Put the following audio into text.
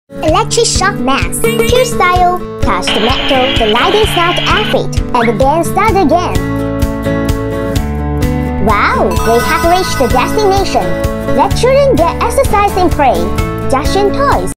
Electric shock mask, pure style, touch the metal, the lighting sound outfit, and the band start again. Wow, we have reached the destination. Let children get exercise and play. Junction Toys.